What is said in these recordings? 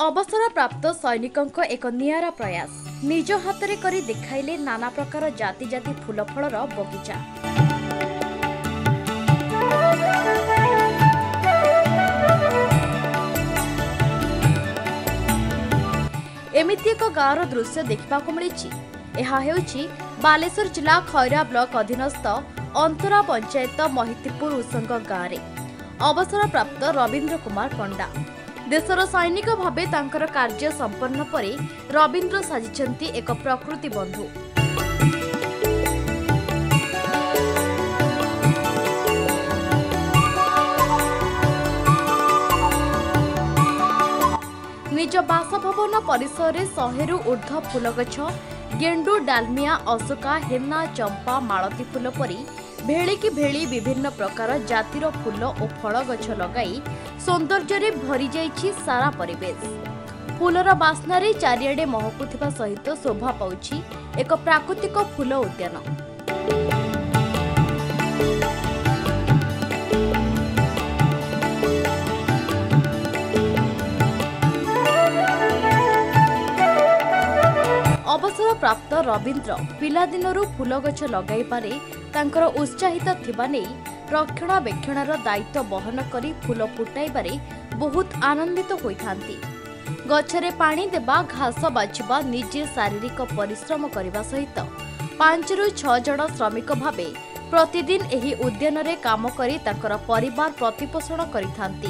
अवसर प्राप्त सैनिकों एक नियारा प्रयास निज हाथ में करी देखाइले नाना प्रकार जाति जाति फूल फलर बगीचा। एमिति एक गाँवर दृश्य देखा मिली। बालेश्वर जिला खैरा ब्लॉक अधीनस्थ अंतरा पंचायत महितीपुर उसंग गाँव में अवसर प्राप्त रवींद्र कुमार पंडा देशर सैनिक भावे तांकर कार्य संपन्न परे रवींद्र साजिछंती एक प्रकृति बंधु। निज बासभवन परिसर 100 रु ऊर्ध्व फूल गछ गेंडू डालमिया अशोका हेना चंपा मालती फूल परी भेड़ी भेड़ी विभिन्न प्रकार जातिर फूल और फल गछ लगाई सौंदर्य भरी जाइछि सारा परिवेश। फूलर बास्नारे चारिआडे महकुथिबा सहित शोभा पाउछि एक प्राकृतिक फूल उद्यान। अवसर प्राप्त रवींद्र पिलादिनरू फूल गछ लगाइबारे तांकर उत्साहित थिबा नेई रक्षणाबेक्षणर दायित्व बहन करी फूल फुटाइबारे बहुत आनंदित होइथांती। गछरे पानी देबा घास बाछिबा निजे शारीरिक परिश्रम करने सहित 5 रु 6 जन श्रमिक भावे प्रतिदिन एही उद्यान रे काम करी तांकर परिवार प्रतिपोषण करिथांती।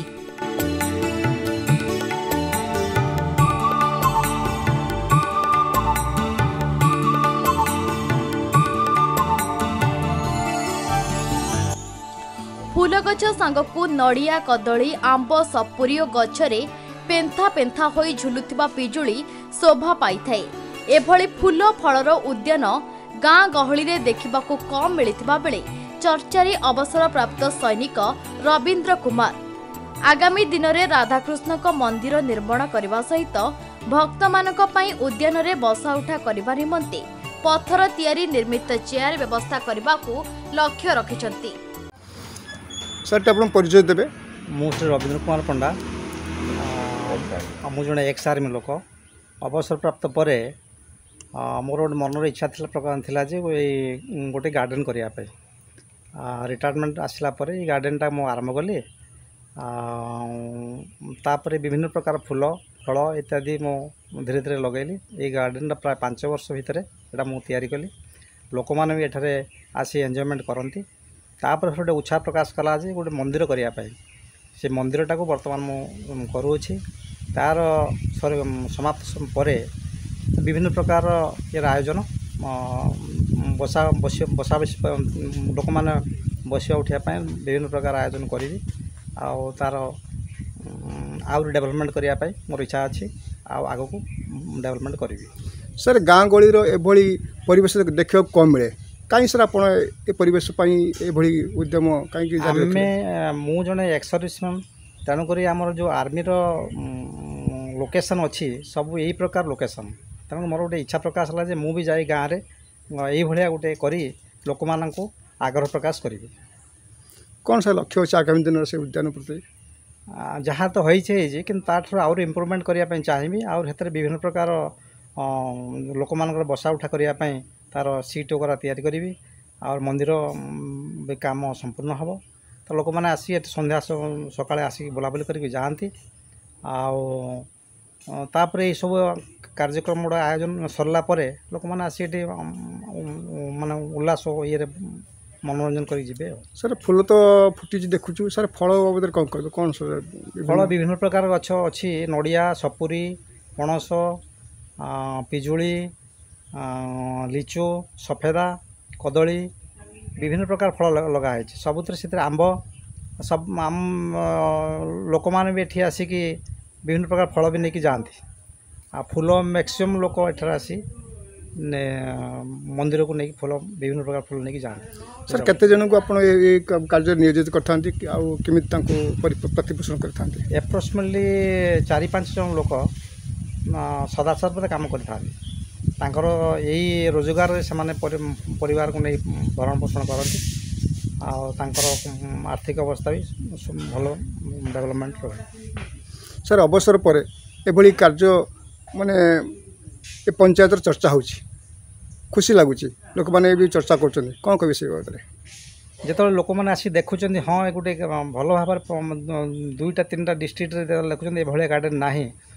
फूल गछ सांगकु नड़िया कदली आंब सपुरी और गछरे पेंथा पेंथा होई झुलुथिबा पिजुली शोभा पाई थाए। एभली फूल फलर उद्यान गाँ गहली रे देखिबाकु कम मिलिथिबा बेले चर्चारे अवसर प्राप्त सैनिक रवींद्र कुमार आगामी दिन रे राधाकृष्ण को मंदिर निर्माण करने सहित भक्त मानक पई उद्यान रे बसा उठा करबा निमंते पत्थर तियारी निर्मित चेयर व्यवस्था करबाकु लक्ष्य रखिछंती। सर आप परिचय देवे। मु श्री रवींद्र कुमार पंडा मु जड़े एक्स आर्मी लोक अवसर प्राप्त पर मोर गोटे मनर इच्छा प्रकार थिला जे गोटे गार्डन करने रिटायरमेंट आसला पर गार्डन टा मु आरंभ कली। तापर विभिन्न प्रकार फूल फल इत्यादि मु धीरे धीरे लगेली। ये गार्डन प्राय 5 वर्ष भितर एटा मु तैयारी कली। लोक मैंने भी एठारे आसी एंजॉयमेंट करती। तापर गोटे उत्साह प्रकाश कला जे गोटे मंदिर करने से मंदिरटा को बर्तमान मु करूँगी। तार समाप्त पर विभिन्न प्रकार ये आयोजन बसा बसा लोक मैंने बसा उठापी विभिन्न प्रकार आयोजन करी तार आउरी डेवलपमेंट करने मोर इच्छा अच्छी आग को डेवलपमेंट करी। सर गाँ गली एभली परिवेश देखा कम मिले कहीं सर आप परिवेश एभली उद्यम कहीं मु जड़े एक्स सर्विसमैन तेणुक आमर जो आर्मी लोकेशन अच्छी सब यही प्रकार लोकेशन तेणु मोर गोटे इच्छा प्रकाश है मु भी जाए गाँव में यही भाया गोटे करी लोक मान को आग्रह प्रकाश करी। कौन सा लक्ष्य अच्छे आगामी दिन से उद्यान प्रति जहाँ तो होइछे कि ताठर आउर इम्प्रूवमेंट करने चाहिए और विभिन्न प्रकार लोक मान बसा उठा करने तार सीट वगैरह तैयारी करी और मंदिर भी काम संपूर्ण हम तो लोक मैंने आसी संध्या सकाଳେ आसिक बुलाबुली करके जाती आपर ये सब कार्यक्रम गुड़ा आयोजन सरला लोक मैंने आसी माने उल्लास ये मनोरंजन कर जी। सर फूल तो फुटी देखु सर फल बाबद कौन कह कौन सर फल विभिन्न प्रकार गछ अच्छी नड़िया सपुरी पणस पिजुली लिचु सफेदा कदली विभिन्न प्रकार फल लगाई सबुत आंब सब आम लोक मैंने भी ये आसिक विभिन्न प्रकार फल भी नहीं जाती फूल मैक्सिमम लोक एठार आसी मंदिर को नहीं फूल विभिन्न प्रकार फूल नहीं जाते। सर केते जन को आपण ए कार्य नियोजित करथांती केमिति प्रतिपोषण करथांती एप्रोक्सिमेटली 4-5 जन लोक सदाचार काम कर यही रोजगार से परिवार को नहीं भरण पोषण करती आर्थिक अवस्था भी भल डेवलपमेंट रहे। सर अवसर पर एभली कार्य माने ए पंचायत चर्चा हो खुशी लगुच लोक मैंने भी चर्चा कर कौन कह से बाबद जो लोक मैंने आसी देखुं हाँ गोटे भल भाव 2-3टा डिस्ट्रिक्ट देखुं ये गार्डन ना।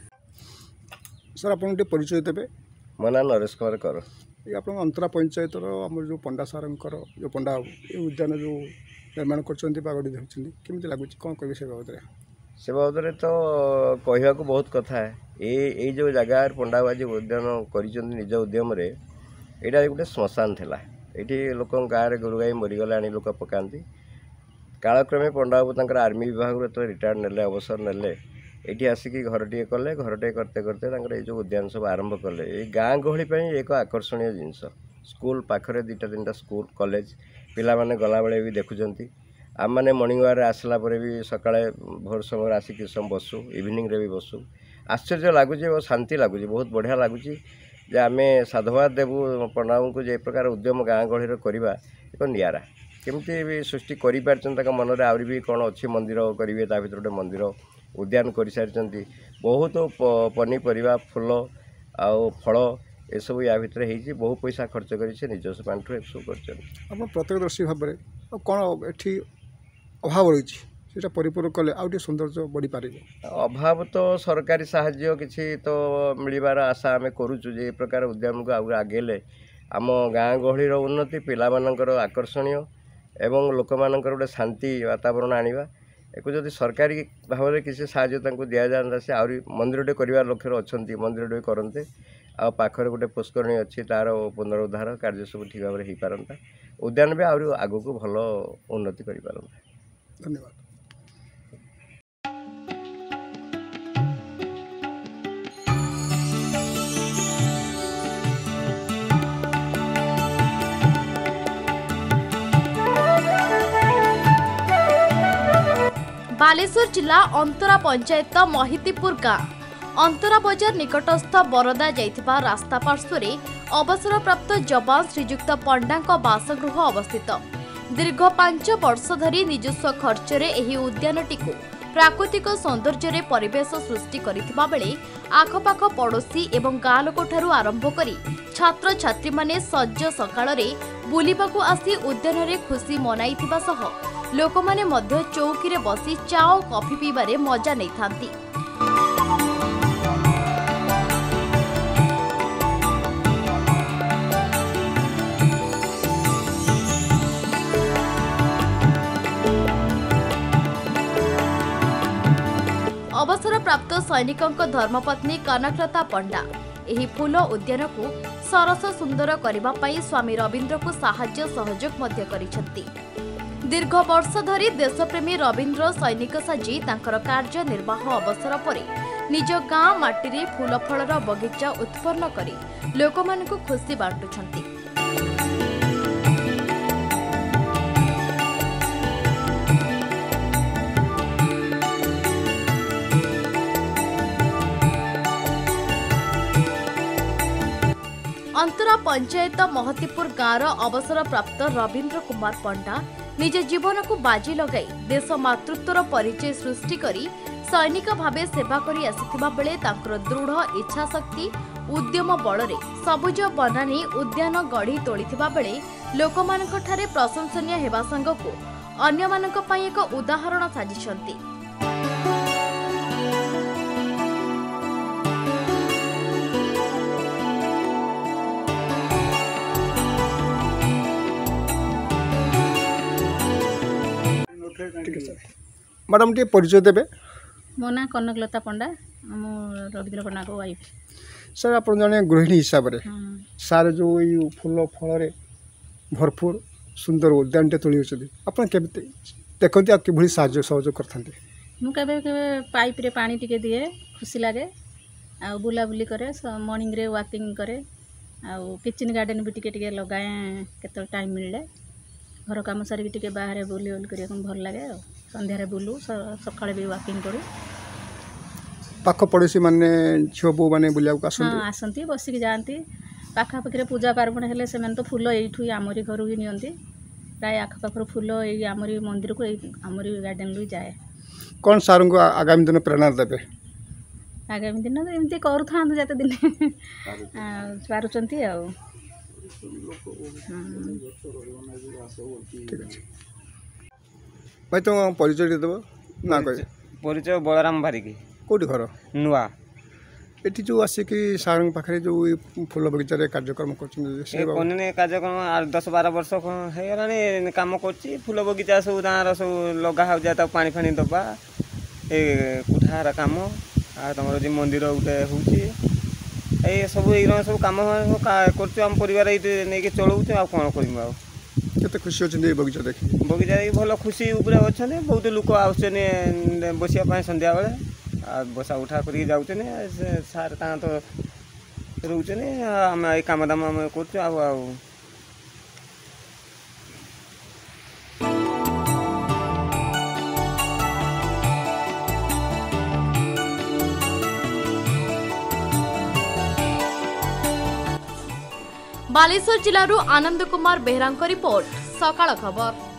सर आप परिचय देते मो ना नरेश कुमार कर ये आप अंतरा पंचायत आम जो पंडा सार जो पंडा उद्यान जो निर्माण करमती लगुच कौन कह से बाबद से बाबद तो कहवा को बहुत कथा है ये जो जगह पंडाबाजी उद्यान कर निज उद्यम यहाँ गोटे श्मशान थिला ये लोक गाँव गोरु गाई मरीगला लोक पकाती कालक्रमे पंडाबाबू तक आर्मी विभाग तो रिटायर्ड नेले अवसर नेले ये आसिक घरटे कले घरटे करते करते ये जो उद्यान सब आरंभ कले ये गाँ गहली एक आकर्षणीय जिनस स्कूल पाखरे 2-3टा स्कूल कॉलेज पिला माने गला बेले भी देखुंत आम मैंने मॉर्निंग वाक आसला भी सकाଳେ भोर समय आसिक सम बसु इवनिंग रे भी बसु आश्चर्य लगुच और शांति लगुच बहुत बढ़िया लगुच जे आम साधुवाद देवु पंडाबाबू को जे प्रकार उद्यम गाँ गहली करवा एक निरा केमती भी सृष्टि कर मनरे आहरी भी कौन अच्छी मंदिर करेंगे ता भर गोटे मंदिर उद्यान कर सारी बहुत पनीपरिया फूल आउ फल ये सब या भितर बहु पैसा खर्च कर निजस्व पांठु ए सब कर प्रत्यक्षदर्शी भाव में कौन ये अभाव रही परिपूर्ण कले आउटे सौंदर्य बढ़ी पारे अभाव तो सरकारी साहाय्य किसी तो मिलबार आशा आम करुचु जे प्रकार उद्यम को आगेले आम गाँ गहलीर उन्नति पिलामानंकर आकर्षणीय एवं लोक मानकर गोटे शांति वातावरण आनिबा एको जदि सरकारी भाव में किसी साहाय्य दि जाता से आहरी मंदिरटे कर लक्ष्य अच्छा मंदिरटे करते आ पाखर गोटे पुष्करणी अच्छी तार पुनरुद्धार कार्य सब ठीक भाव में हो पारता उद्यान भी आहरी आगू को भल उन्नति कर पारता। धन्यवाद। बालेश्वर जिला अंतरा पंचायत महितीपुर गाँ अंतरा बजार निकटस्थ बरदा जाइथिबा रास्ता पार्श्वरे अवसरप्राप्त जवान श्रीजुक्त पंडा बासगृह अवस्थित दीर्घ 5 वर्ष धरी निजस्व खर्चरे एही उद्यानटी प्राकृतिक सौंदर्य परिवेश सृष्टि करिथिबा बेले आखपाख पड़ोशी एवं गाँ लोकठारु आरंभ करी छात्र छात्री माने सज्ज सकाळे बुलिबाकू आसी उद्यान रे खुशी मनाइथिबा सह लोकमाने मध्य चौकी रे बसी चा और कॉफी पीबारे मजा नहीं थांती। अवसर प्राप्त सैनिकों धर्मपत्नी कनकलता पंडा एही फूल उद्यान को सरस सुंदर करबा पई स्वामी रवींद्र को साहाय्य सहयोग मध्य करिसंती। दीर्घ वर्ष धरी देशप्रेमी रवींद्र सैनिक साजी तांकर कार्य निर्वाह अवसर परे निज गाँ माटी फूल फलर बगीचा उत्पन्न करी लोकमानकु खुशी बांटुछंती। अंतरा पंचायत महतीपुर गाँवर अवसर प्राप्त रवींद्र कुमार पंडा निज जीवन को बाजी लगाई देश मातृत्वर परिचय सृष्टि करी सैनिक भावे सेवा करी आसिथिबा बेले तांकर दृढ़ इच्छा शक्ति उद्यम बलरे सबुज बनानी उद्यान गढ़ी तोलिथिबा बेले लोकमानक ठारे प्रशंसनीय हेबा संगको अन्यमानक पई एक उदाहरण साजिछंती। मैडम टे परिचय देवे मो ना कनकलता पंडा आम रवींद्र पंडा को वाइफ। सर आप जने गृहिणी हिसाब से सार जो फूल फल भरपूर सुंदर उद्यान टे तोली आप देखते कि साहाय्य सहयोग करते मुझे पाइप रे पानी टिके दिए खुशी लगे आ बुलाबुली करे मॉर्निंग रे वॉकिंग करे आ किचन गार्डन भी टिके लगाए केत टाइम मिले घर कम सारिक बाहर बुली बुली कर भल लगे संध्यारे बुलू सकाଳେ भी वॉकिंग करूँ पाख पड़ोशी माने झील बो मैंने बुला आसती बसिक जाती पाखापाखि पूजा पार्वण हेले से तो फूल यू आमरी घर ही नियंती प्राय आखपाखर फूल ये आमरी मंदिर को आमरी गार्डन लू जाए। कौन सार को आगामी दिन प्रेरणा देवे आगामी दिन एमती करूँ जत दिन पारुचंती आउ ठीक अच्छे भाई तुम परिचय देदेव ना कह परिचय बलराम बारिकी कौटी घर नुआ एटी जो आसिक सार पाखे जो फूल बगीचार कार्यक्रम कर कार्यक्रम 10-12 वर्ष है कम कर फूल बगीचा सब गाँव सब लगा हो पानी फानी दबा ए कुठार कम आम जो मंदिर गोटे हूँ सब ये सब कम करम परिवार नहीं चलाऊ आ कौन कर केते खुशी अच्छे बगीचा देख बगीचा भल खुशी उपर अच्छा बहुत लोक आसने बसापी संध्या बेले बसा उठा कर जाऊँ सार तो रोचे आम ये कम दाम आम कर बालेश्वर जिलूर आनंद कुमार बेहरा रिपोर्ट सकाळ खबर।